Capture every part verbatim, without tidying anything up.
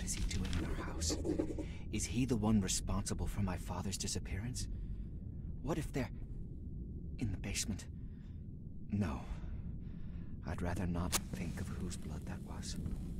What is he doing in our house? Is he the one responsible for my father's disappearance? What if they're in the basement? No. I'd rather not think of whose blood that was.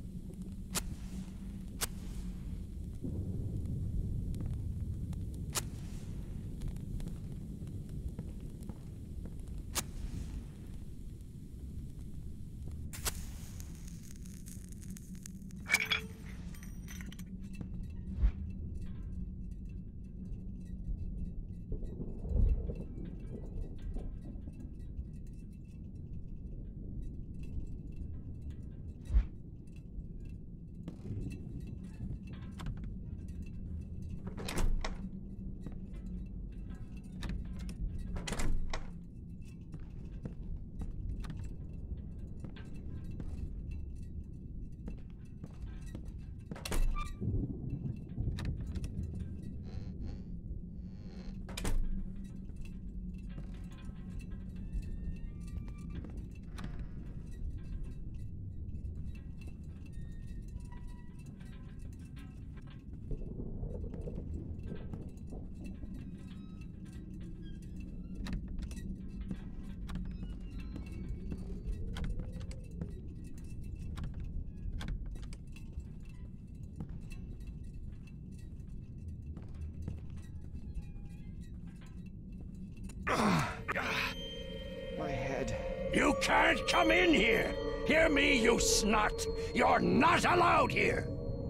My head. You can't come in here! Hear me, you snot! You're not allowed here!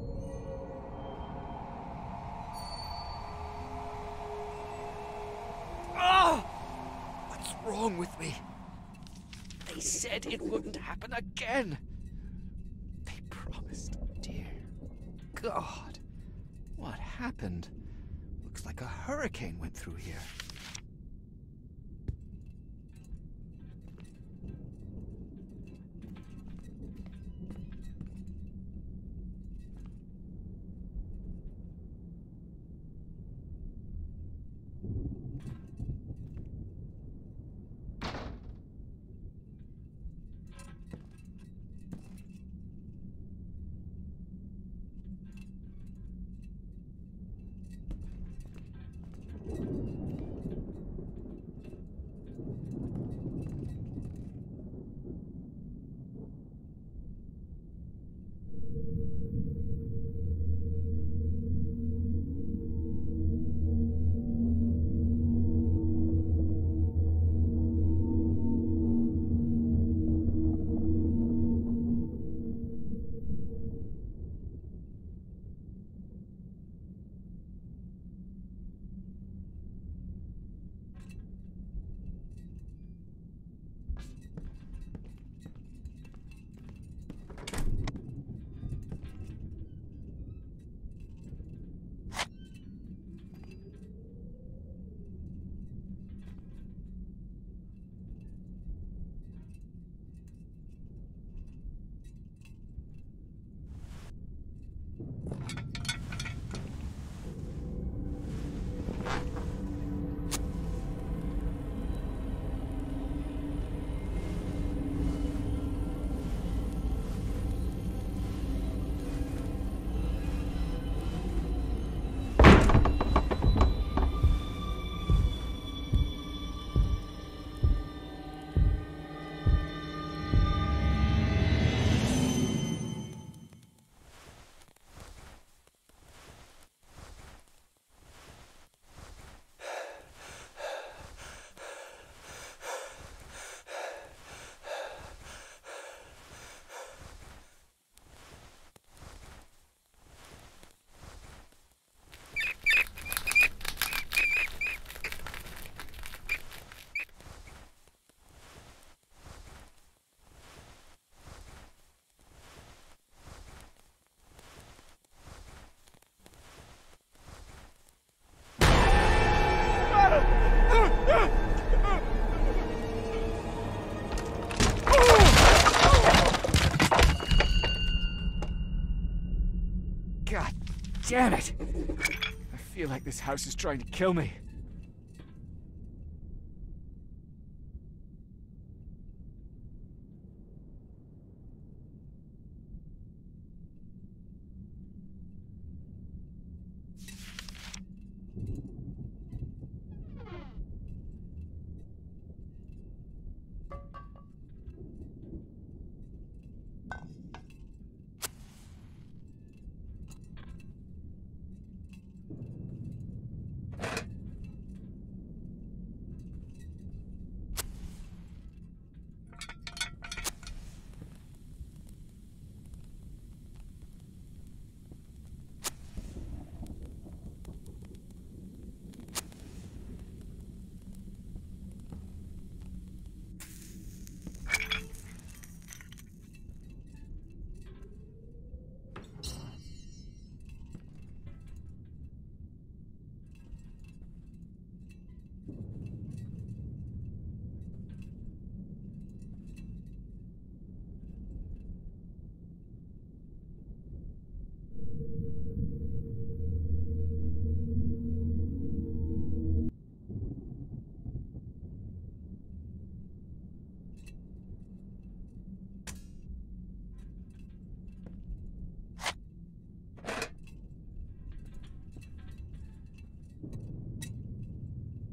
Oh! What's wrong with me? They said it wouldn't happen again. They promised, dear God. What happened? Looks like a hurricane went through here. God damn it! I feel like this house is trying to kill me.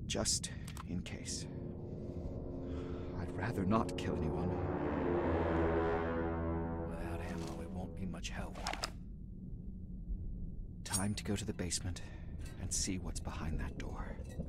just in case. I'd rather not kill anyone. Without ammo, it won't be much help. Time to go to the basement and see what's behind that door.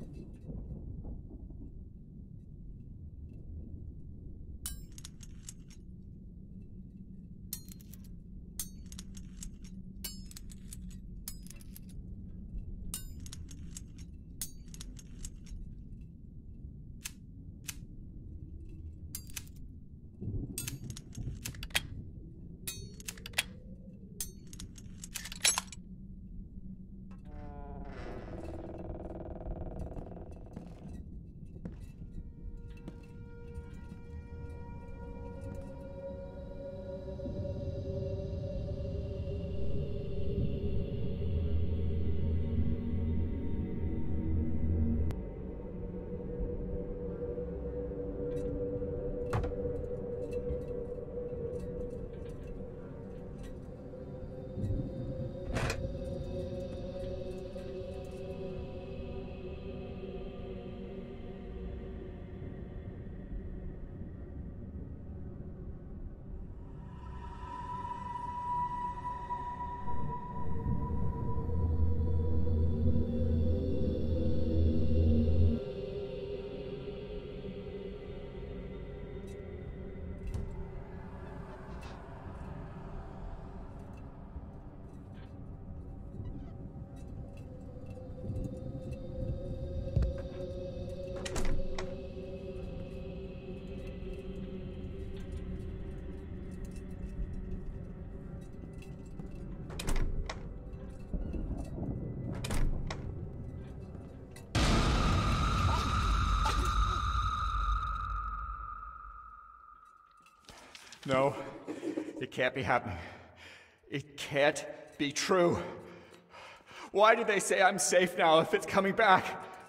No, it can't be happening. It can't be true. Why do they say I'm safe now if it's coming back?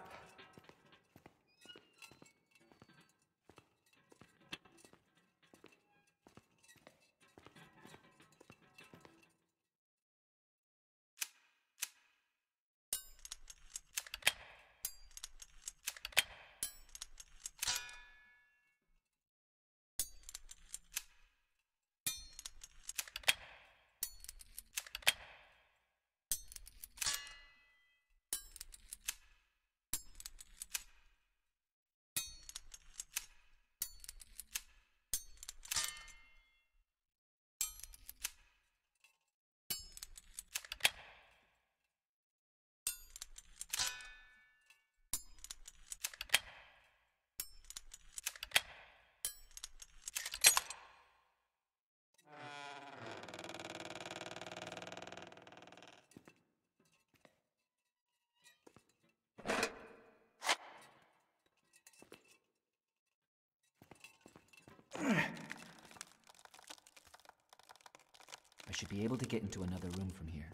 I should be able to get into another room from here.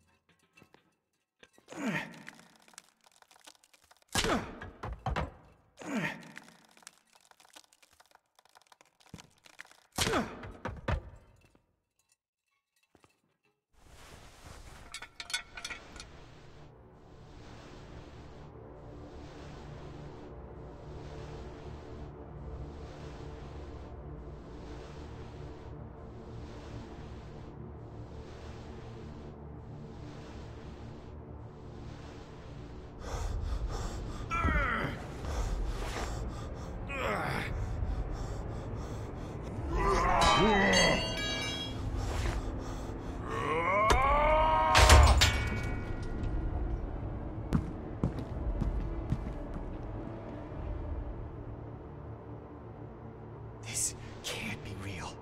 This can't be real.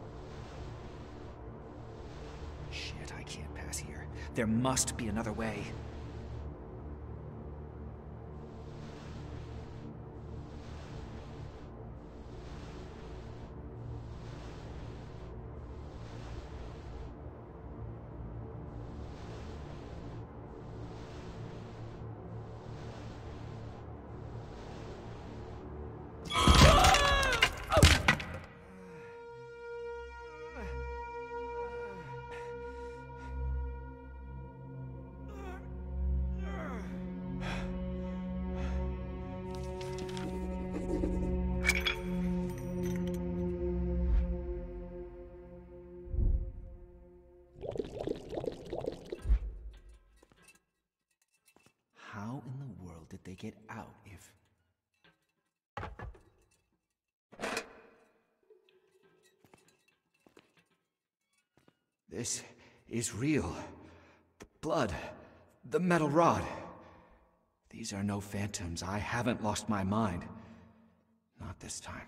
Shit, I can't pass here. There must be another way. get out if... This is real. The blood, the metal rod. These are no phantoms. I haven't lost my mind. Not this time.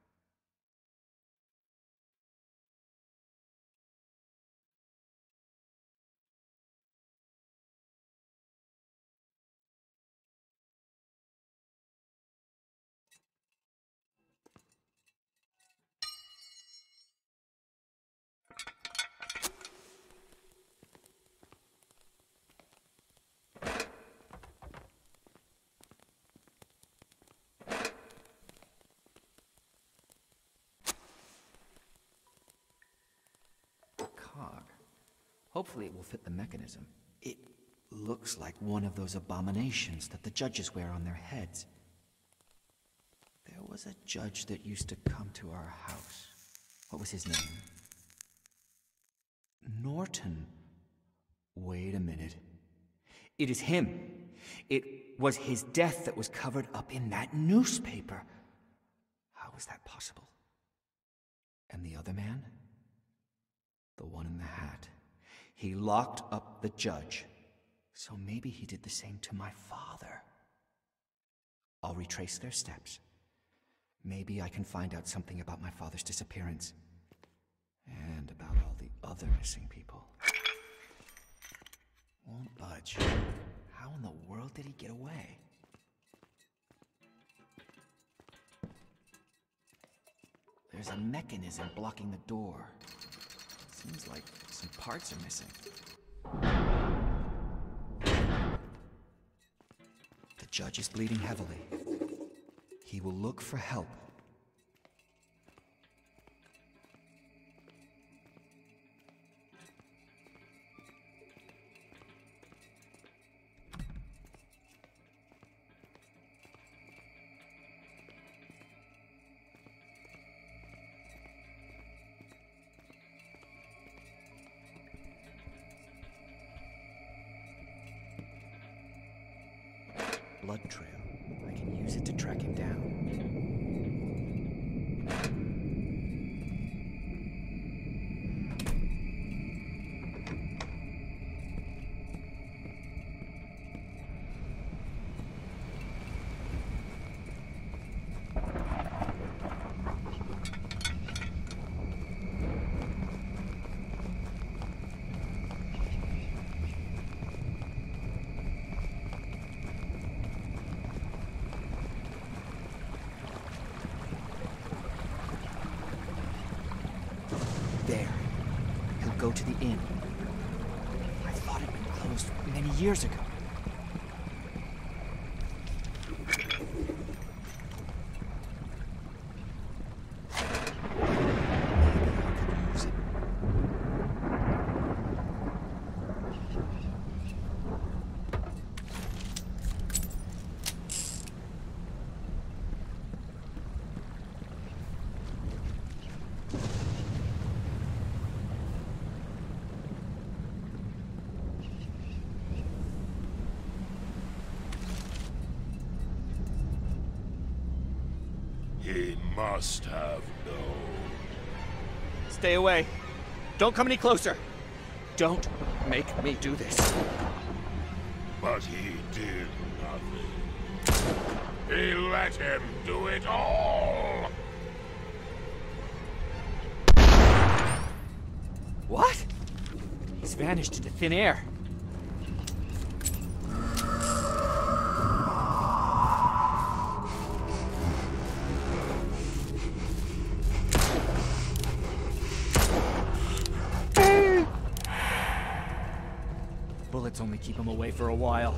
Hopefully it will fit the mechanism. It looks like one of those abominations that the judges wear on their heads. There was a judge that used to come to our house. What was his name? Norton. Wait a minute. It is him. It was his death that was covered up in that newspaper. How is that possible? And the other man? The one in the hat. He locked up the judge. So maybe he did the same to my father. I'll retrace their steps. Maybe I can find out something about my father's disappearance. And about all the other missing people. Won't budge. How in the world did he get away? There's a mechanism blocking the door. Seems like some parts are missing. The judge is bleeding heavily. He will look for help. Blood trail. I can use it to track him down. There. He'll go to the inn. I thought it'd been closed many years ago. He must have known. Stay away. Don't come any closer. Don't make me do this. But he did nothing. He let him do it all! What? He's vanished into thin air. Bullets only keep him away for a while.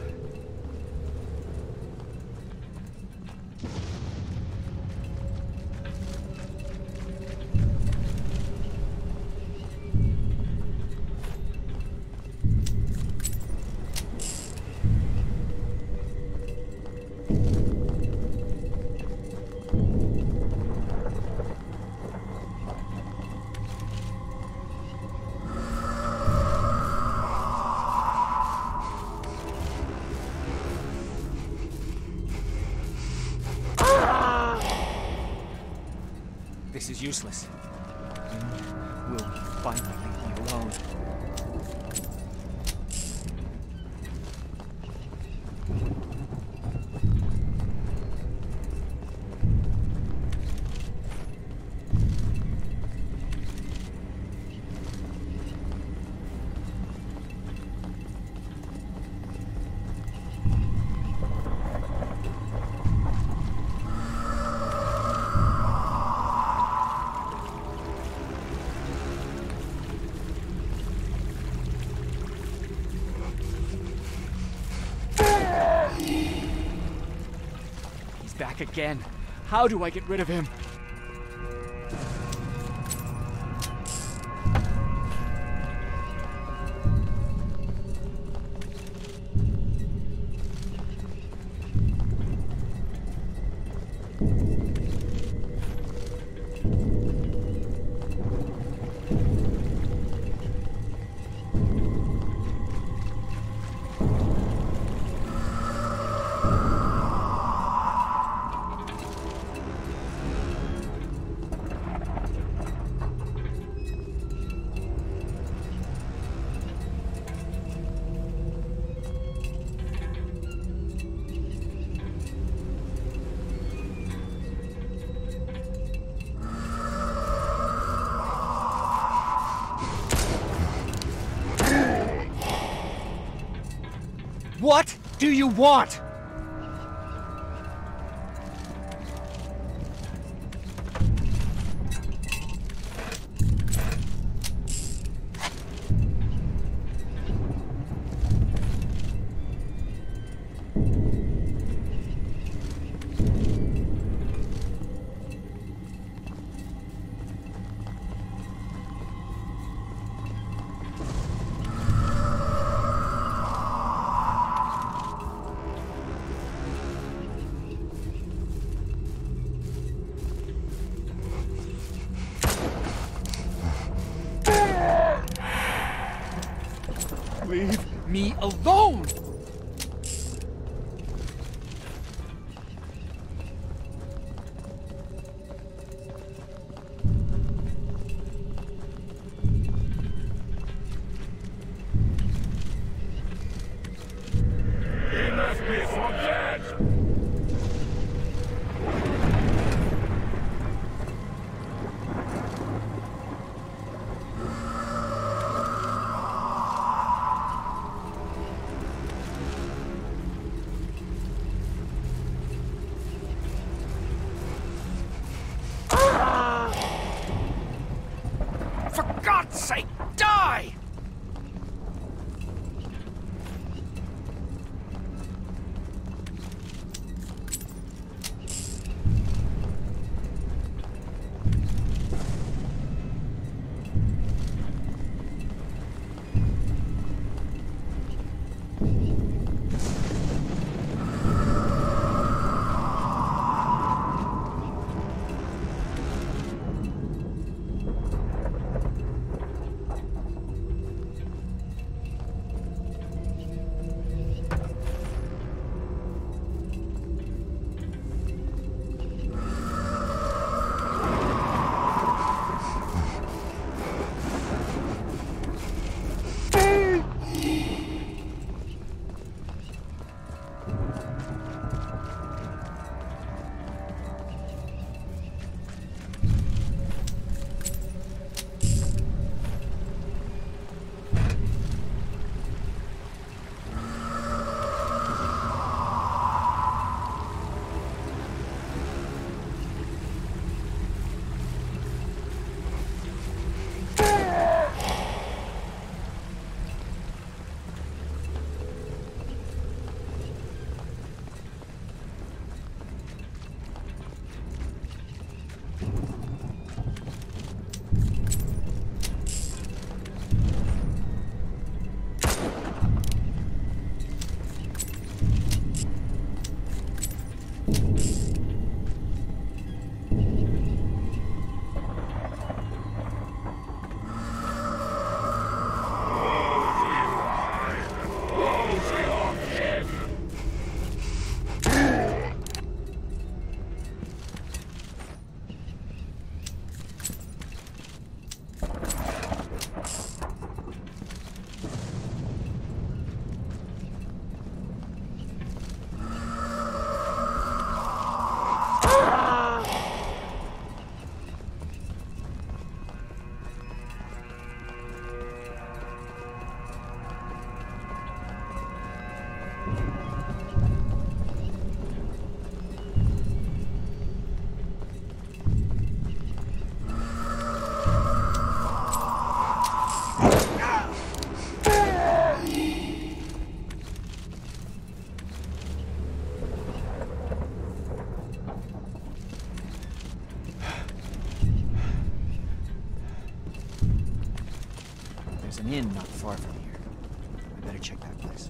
is useless. You will finally leave me alone. Back again. How do I get rid of him? What do you want? Leave me alone! He left me for dead! For God's sake, die! There's an inn not far from here. We better check that place.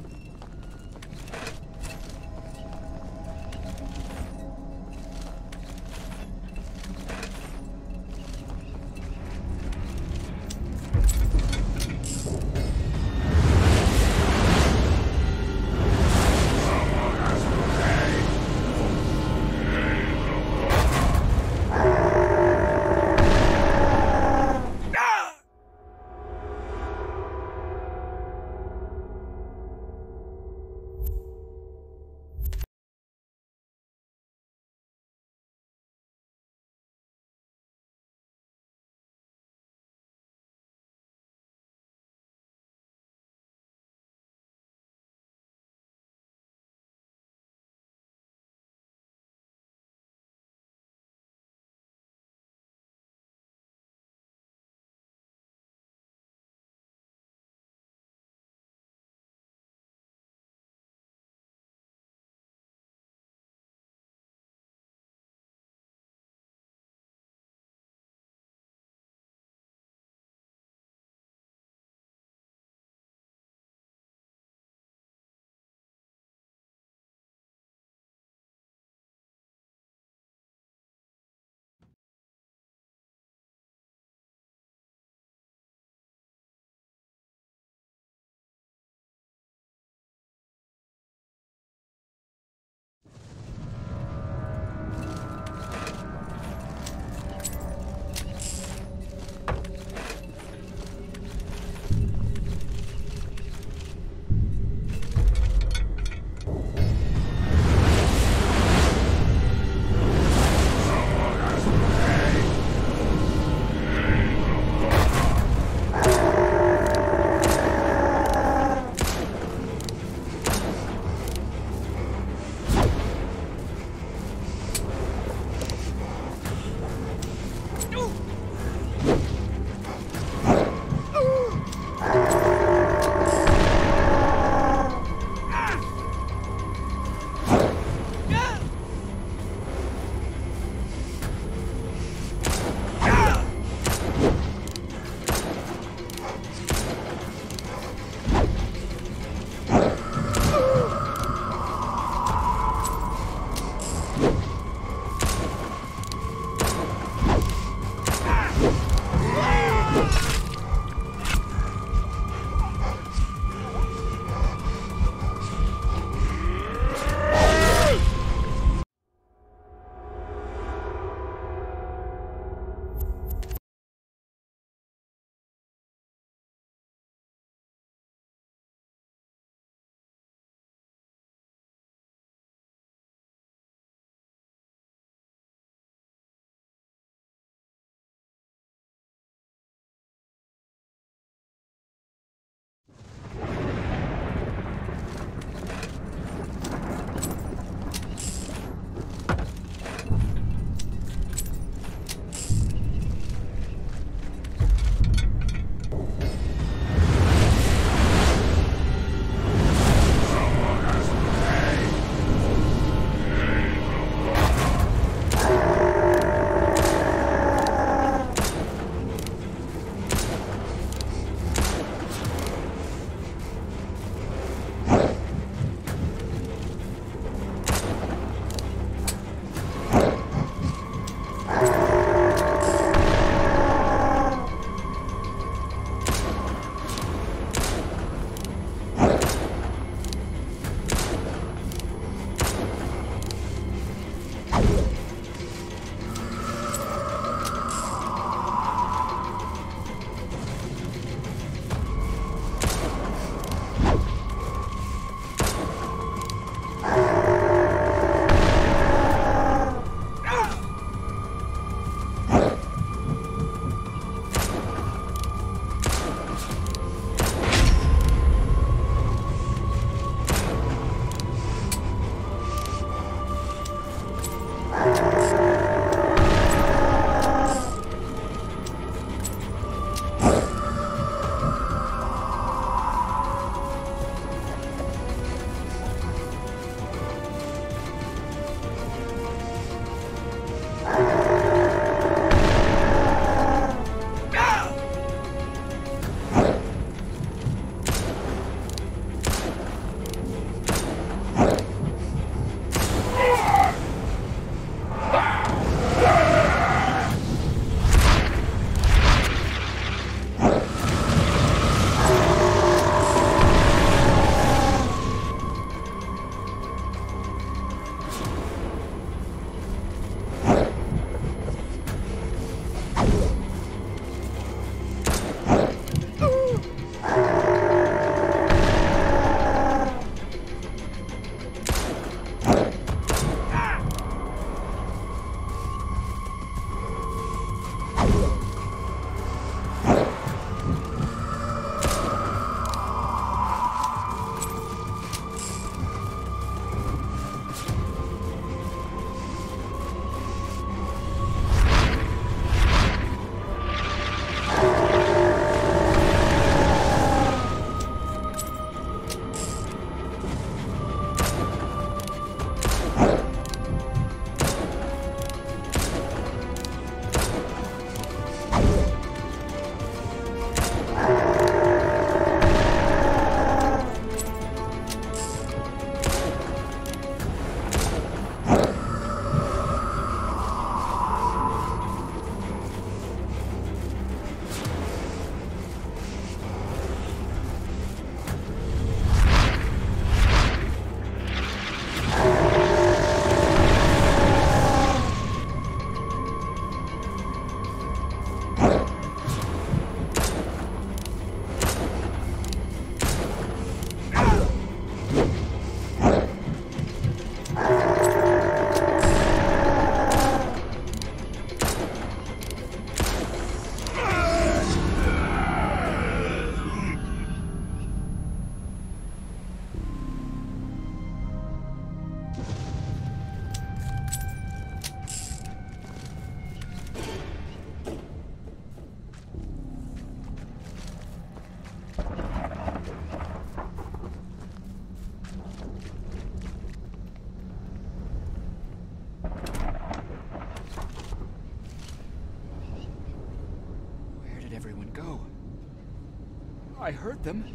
I heard them.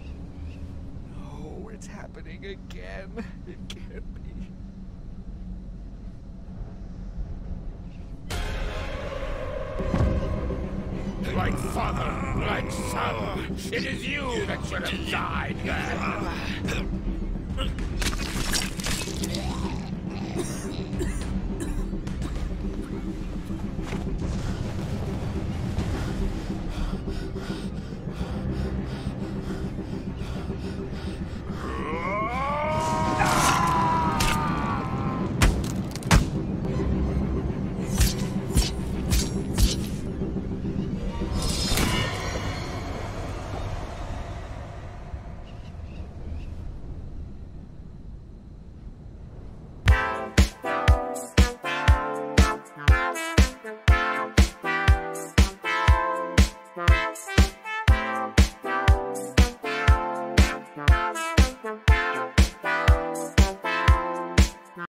No, it's happening again. It can't be. Like father, like son, it is you that should have died then.